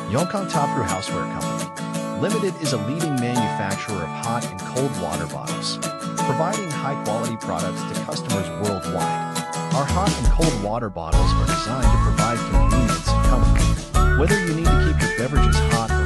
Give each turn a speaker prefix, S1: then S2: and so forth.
S1: Yongkang Toptrue Houseware Co. Limited is a leading manufacturer of hot and cold water bottles, providing high-quality products to customers worldwide. Our hot and cold water bottles are designed to provide convenience and comfort. Whether you need to keep your beverages hot